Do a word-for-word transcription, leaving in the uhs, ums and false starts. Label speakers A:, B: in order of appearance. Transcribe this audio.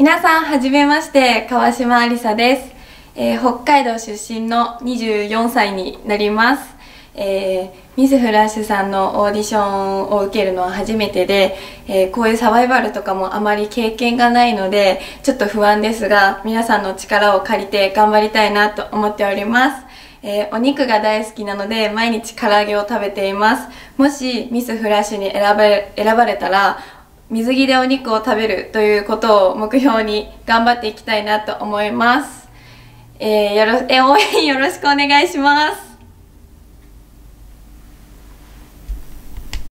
A: 皆さんはじめまして、川島ありさです、えー、北海道出身のにじゅうよんさいになります、えー、ミスフラッシュさんのオーディションを受けるのは初めてで、えー、こういうサバイバルとかもあまり経験がないのでちょっと不安ですが、皆さんの力を借りて頑張りたいなと思っております。えー、お肉が大好きなので毎日唐揚げを食べています。もしミスフラッシュに選ばれ、選ばれたら水着でお肉を食べるということを目標に頑張っていきたいなと思います。えー、よろ、えー、応援よろしくお願いします。